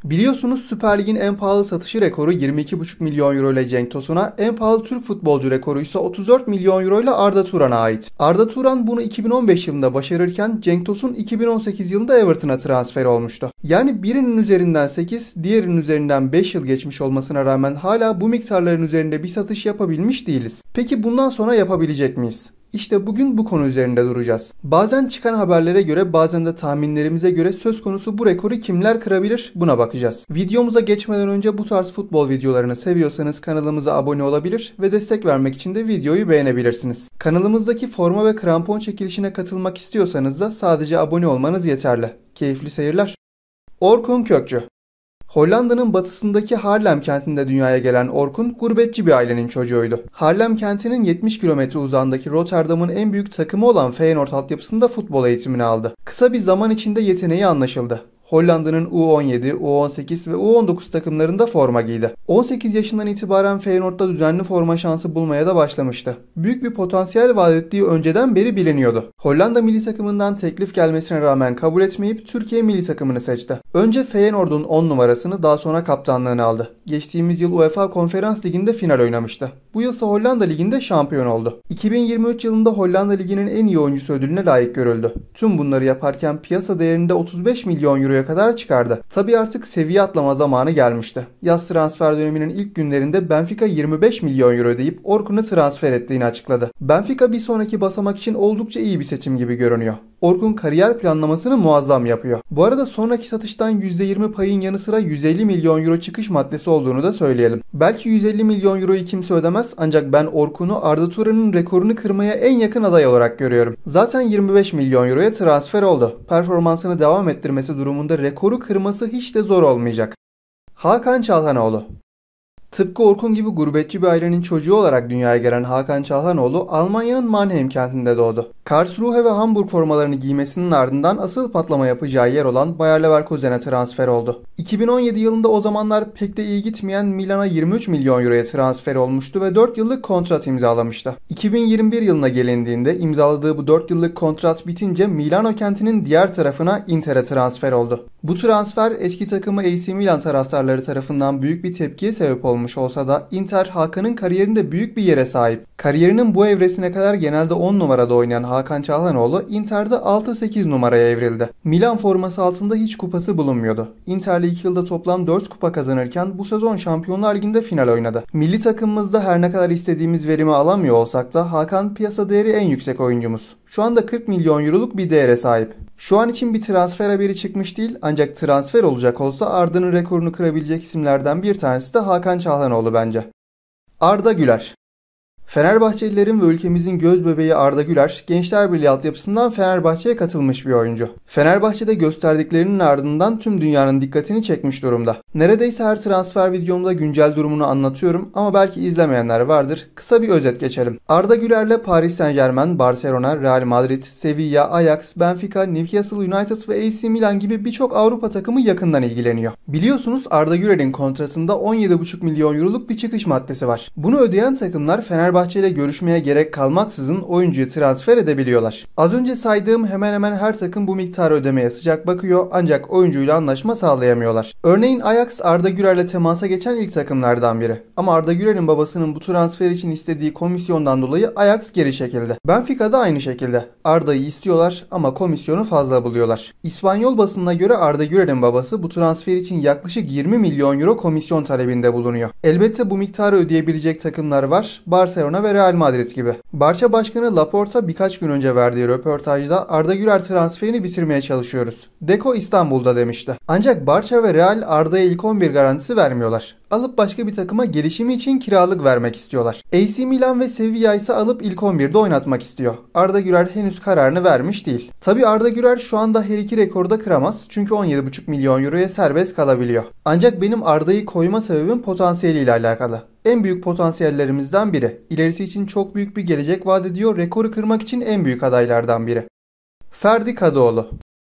Biliyorsunuz Süper Lig'in en pahalı satışı rekoru 22,5 milyon euro ile Cenk Tosun'a, en pahalı Türk futbolcu rekoru ise 34 milyon euro ile Arda Turan'a ait. Arda Turan bunu 2015 yılında başarırken Cenk Tosun 2018 yılında Everton'a transfer olmuştu. Yani birinin üzerinden 8, diğerinin üzerinden 5 yıl geçmiş olmasına rağmen hala bu miktarların üzerinde bir satış yapabilmiş değiliz. Peki bundan sonra yapabilecek miyiz? İşte bugün bu konu üzerinde duracağız. Bazen çıkan haberlere göre, bazen de tahminlerimize göre söz konusu bu rekoru kimler kırabilir, buna bakacağız. Videomuza geçmeden önce bu tarz futbol videolarını seviyorsanız kanalımıza abone olabilir ve destek vermek için de videoyu beğenebilirsiniz. Kanalımızdaki forma ve krampon çekilişine katılmak istiyorsanız da sadece abone olmanız yeterli. Keyifli seyirler. Orkun Kökçü. Hollanda'nın batısındaki Haarlem kentinde dünyaya gelen Orkun, gurbetçi bir ailenin çocuğuydu. Haarlem kentinin 70 kilometre uzağındaki Rotterdam'ın en büyük takımı olan Feyenoord altyapısında futbol eğitimini aldı. Kısa bir zaman içinde yeteneği anlaşıldı. Hollanda'nın U17, U18 ve U19 takımlarında forma giydi. 18 yaşından itibaren Feyenoord'da düzenli forma şansı bulmaya da başlamıştı. Büyük bir potansiyel vaat ettiği önceden beri biliniyordu. Hollanda milli takımından teklif gelmesine rağmen kabul etmeyip Türkiye milli takımını seçti. Önce Feyenoord'un 10 numarasını, daha sonra kaptanlığını aldı. Geçtiğimiz yıl UEFA Konferans Ligi'nde final oynamıştı. Bu yıl ise Hollanda Ligi'nde şampiyon oldu. 2023 yılında Hollanda Ligi'nin en iyi oyuncusu ödülüne layık görüldü. Tüm bunları yaparken piyasa değerinde 35 milyon euroya kadar çıkardı. Tabii artık seviye atlama zamanı gelmişti. Yaz transfer döneminin ilk günlerinde Benfica 25 milyon euro ödeyip Orkun'u transfer ettiğini açıkladı. Benfica bir sonraki basamak için oldukça iyi bir seçim gibi görünüyor. Orkun kariyer planlamasını muazzam yapıyor. Bu arada sonraki satıştan %20 payın yanı sıra 150 milyon euro çıkış maddesi olduğunu da söyleyelim. Belki 150 milyon euroyu kimse ödemez, ancak ben Orkun'u Arda Turan'ın rekorunu kırmaya en yakın aday olarak görüyorum. Zaten 25 milyon euroya transfer oldu. Performansını devam ettirmesi durumunda rekoru kırması hiç de zor olmayacak. Hakan Çalhanoğlu. Tıpkı Orkun gibi gurbetçi bir ailenin çocuğu olarak dünyaya gelen Hakan Çalhanoğlu, Almanya'nın Mannheim kentinde doğdu. Karlsruhe ve Hamburg formalarını giymesinin ardından asıl patlama yapacağı yer olan Bayer Leverkusen'e transfer oldu. 2017 yılında o zamanlar pek de iyi gitmeyen Milan'a 23 milyon euroya transfer olmuştu ve 4 yıllık kontrat imzalamıştı. 2021 yılına gelindiğinde imzaladığı bu 4 yıllık kontrat bitince Milano kentinin diğer tarafına Inter'e transfer oldu. Bu transfer eski takımı AC Milan taraftarları tarafından büyük bir tepkiye sebep olmuş olsa da Inter Hakan'ın kariyerinde büyük bir yere sahip. Kariyerinin bu evresine kadar genelde 10 numarada oynayan Hakan Çalhanoğlu Inter'de 6-8 numaraya evrildi. Milan forması altında hiç kupası bulunmuyordu. Inter'le 2 yılda toplam 4 kupa kazanırken bu sezon Şampiyonlar Ligi'nde final oynadı. Milli takımımızda her ne kadar istediğimiz verimi alamıyor olsak da Hakan piyasa değeri en yüksek oyuncumuz. Şu anda 40 milyon euroluk bir değere sahip. Şu an için bir transfer haberi çıkmış değil, ancak transfer olacak olsa Arda'nın rekorunu kırabilecek isimlerden bir tanesi de Hakan Çalhanoğlu bence. Arda Güler. Fenerbahçelilerin ve ülkemizin gözbebeği Arda Güler, Gençler Birliği altyapısından Fenerbahçe'ye katılmış bir oyuncu. Fenerbahçe'de gösterdiklerinin ardından tüm dünyanın dikkatini çekmiş durumda. Neredeyse her transfer videomda güncel durumunu anlatıyorum ama belki izlemeyenler vardır. Kısa bir özet geçelim. Arda Güler'le Paris Saint-Germain, Barcelona, Real Madrid, Sevilla, Ajax, Benfica, Newcastle United ve AC Milan gibi birçok Avrupa takımı yakından ilgileniyor. Biliyorsunuz Arda Güler'in kontratında 17,5 milyon euroluk bir çıkış maddesi var. Bunu ödeyen takımlar Fenerbahçe ile görüşmeye gerek kalmaksızın oyuncuyu transfer edebiliyorlar. Az önce saydığım hemen hemen her takım bu miktarı ödemeye sıcak bakıyor, ancak oyuncuyla anlaşma sağlayamıyorlar. Örneğin Ajax Arda Güler'le temasa geçen ilk takımlardan biri. Ama Arda Güler'in babasının bu transfer için istediği komisyondan dolayı Ajax geri çekildi. Benfica da aynı şekilde. Arda'yı istiyorlar ama komisyonu fazla buluyorlar. İspanyol basınına göre Arda Güler'in babası bu transfer için yaklaşık 20 milyon euro komisyon talebinde bulunuyor. Elbette bu miktarı ödeyebilecek takımlar var. Barcelona ve Real Madrid gibi. Barça Başkanı Laporta birkaç gün önce verdiği röportajda Arda Güler transferini bitirmeye çalışıyoruz. Deco İstanbul'da demişti. Ancak Barça ve Real Arda'ya ilk 11 garantisi vermiyorlar. Alıp başka bir takıma gelişimi için kiralık vermek istiyorlar. AC Milan ve Sevilla ise alıp ilk 11'de oynatmak istiyor. Arda Güler henüz kararını vermiş değil. Tabi Arda Güler şu anda her iki rekoru da kıramaz çünkü 17,5 milyon euroya serbest kalabiliyor. Ancak benim Arda'yı koyma sebebim potansiyeliyle alakalı. En büyük potansiyellerimizden biri. İlerisi için çok büyük bir gelecek vaat ediyor, rekoru kırmak için en büyük adaylardan biri. Ferdi Kadıoğlu.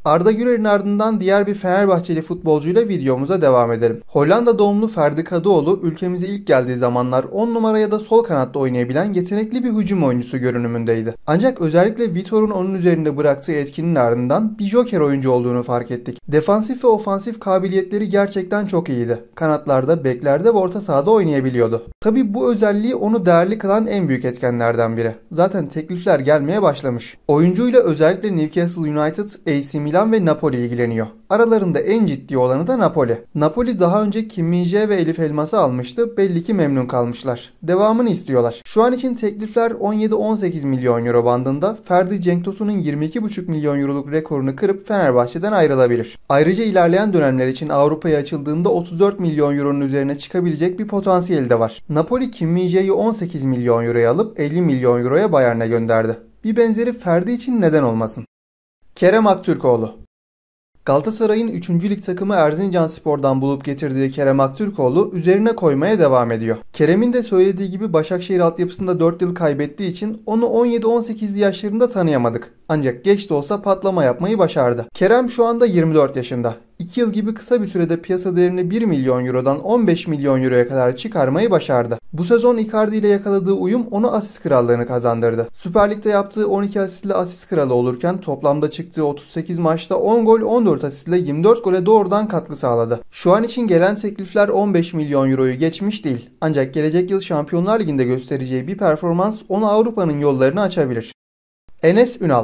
Arda Güler'in ardından diğer bir Fenerbahçeli futbolcuyla videomuza devam edelim. Hollanda doğumlu Ferdi Kadıoğlu ülkemize ilk geldiği zamanlar 10 numara ya da sol kanatta oynayabilen yetenekli bir hücum oyuncusu görünümündeydi. Ancak özellikle Vitor'un onun üzerinde bıraktığı etkinin ardından bir joker oyuncu olduğunu fark ettik. Defansif ve ofansif kabiliyetleri gerçekten çok iyiydi. Kanatlarda, beklerde ve orta sahada oynayabiliyordu. Tabi bu özelliği onu değerli kılan en büyük etkenlerden biri. Zaten teklifler gelmeye başlamış. Oyuncuyla özellikle Newcastle United, AC Milan ve Napoli ilgileniyor. Aralarında en ciddi olanı da Napoli. Napoli daha önce Kim Min-jae ve Elif Elmas'ı almıştı. Belli ki memnun kalmışlar. Devamını istiyorlar. Şu an için teklifler 17-18 milyon euro bandında. Ferdi Cenk Tosun'un 22,5 milyon euroluk rekorunu kırıp Fenerbahçe'den ayrılabilir. Ayrıca ilerleyen dönemler için Avrupa'ya açıldığında 34 milyon euronun üzerine çıkabilecek bir potansiyeli de var. Napoli Kim Min-jae'yi 18 milyon euroya alıp 50 milyon euroya Bayern'e gönderdi. Bir benzeri Ferdi için neden olmasın? Kerem Aktürkoğlu. Galatasaray'ın 3. lig takımı Erzincanspor'dan bulup getirdiği Kerem Aktürkoğlu üzerine koymaya devam ediyor. Kerem'in de söylediği gibi Başakşehir altyapısında 4 yıl kaybettiği için onu 17-18 yaşlarında tanıyamadık. Ancak geç de olsa patlama yapmayı başardı. Kerem şu anda 24 yaşında. 2 yıl gibi kısa bir sürede piyasa değerini 1 milyon eurodan 15 milyon euroya kadar çıkarmayı başardı. Bu sezon Icardi ile yakaladığı uyum onu asist krallığını kazandırdı. Süper Lig'de yaptığı 12 asistle asist kralı olurken toplamda çıktığı 38 maçta 10 gol 14 asistle 24 gole doğrudan katkı sağladı. Şu an için gelen teklifler 15 milyon euroyu geçmiş değil. Ancak gelecek yıl Şampiyonlar Ligi'nde göstereceği bir performans onu Avrupa'nın yollarını açabilir. Enes Ünal.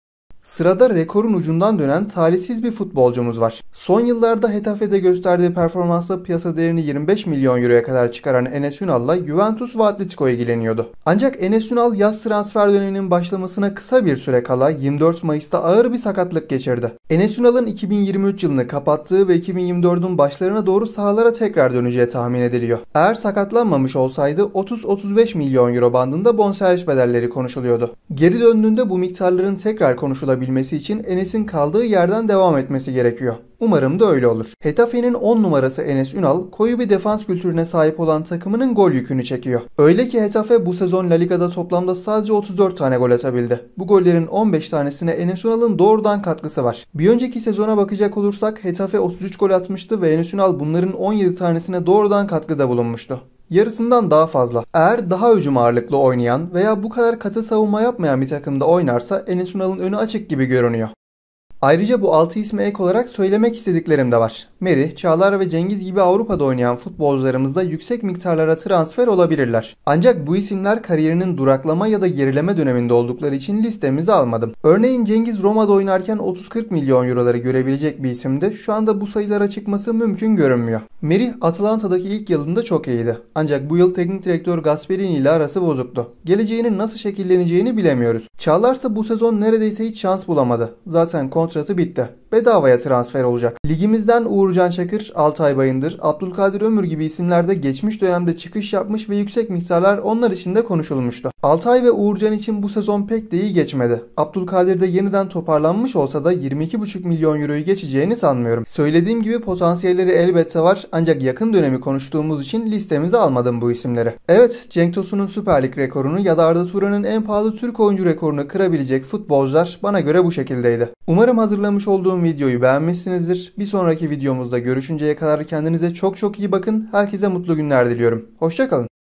Sırada rekorun ucundan dönen talihsiz bir futbolcumuz var. Son yıllarda Hetafe'de gösterdiği performansla piyasa değerini 25 milyon euroya kadar çıkaran Enes Ünal'la Juventus ve Atletico ilgileniyordu. Ancak Enes Ünal yaz transfer döneminin başlamasına kısa bir süre kala 24 Mayıs'ta ağır bir sakatlık geçirdi. Enes Ünal'ın 2023 yılını kapattığı ve 2024'ün başlarına doğru sahalara tekrar döneceği tahmin ediliyor. Eğer sakatlanmamış olsaydı 30-35 milyon euro bandında bonservis bedelleri konuşuluyordu. Geri döndüğünde bu miktarların tekrar konuşulabilmesi için Enes'in kaldığı yerden devam etmesi gerekiyor. Umarım da öyle olur. Hetafe'nin 10 numarası Enes Ünal, koyu bir defans kültürüne sahip olan takımının gol yükünü çekiyor. Öyle ki Hetafe bu sezon La Liga'da toplamda sadece 34 tane gol atabildi. Bu gollerin 15 tanesine Enes Ünal'ın doğrudan katkısı var. Bir önceki sezona bakacak olursak Hetafe 33 gol atmıştı ve Enes Ünal bunların 17 tanesine doğrudan katkıda bulunmuştu. Yarısından daha fazla. Eğer daha hücum ağırlıklı oynayan veya bu kadar katı savunma yapmayan bir takımda oynarsa Enes Ünal'ın önü açık gibi görünüyor. Ayrıca bu 6 isme ek olarak söylemek istediklerim de var. Merih, Çağlar ve Cengiz gibi Avrupa'da oynayan futbolcularımız da yüksek miktarlara transfer olabilirler. Ancak bu isimler kariyerinin duraklama ya da gerileme döneminde oldukları için listemize almadım. Örneğin Cengiz Roma'da oynarken 30-40 milyon euroları görebilecek bir isimdi. Şu anda bu sayılara çıkması mümkün görünmüyor. Merih Atalanta'daki ilk yılında çok iyiydi. Ancak bu yıl teknik direktör Gasperini ile arası bozuktu. Geleceğinin nasıl şekilleneceğini bilemiyoruz. Çağlar ise bu sezon neredeyse hiç şans bulamadı. Zaten kontratı bitti. Bedavaya transfer olacak. Ligimizden Uğurcan Çakır, Altay Bayındır, Abdülkadir Ömür gibi isimler de geçmiş dönemde çıkış yapmış ve yüksek miktarlar onlar için de konuşulmuştu. Altay ve Uğurcan için bu sezon pek de iyi geçmedi. Abdülkadir de yeniden toparlanmış olsa da 22,5 milyon euroyu geçeceğini sanmıyorum. Söylediğim gibi potansiyelleri elbette var ancak yakın dönemi konuştuğumuz için listemize almadım bu isimleri. Evet, Cenk Tosun'un Süper Lig rekorunu ya da Arda Turan'ın en pahalı Türk oyuncu rekorunu kırabilecek futbolcular bana göre bu şekildeydi. Umarım hazırlamış olduğum videoyu beğenmişsinizdir. Bir sonraki videomuzda görüşünceye kadar kendinize çok iyi bakın. Herkese mutlu günler diliyorum. Hoşça kalın.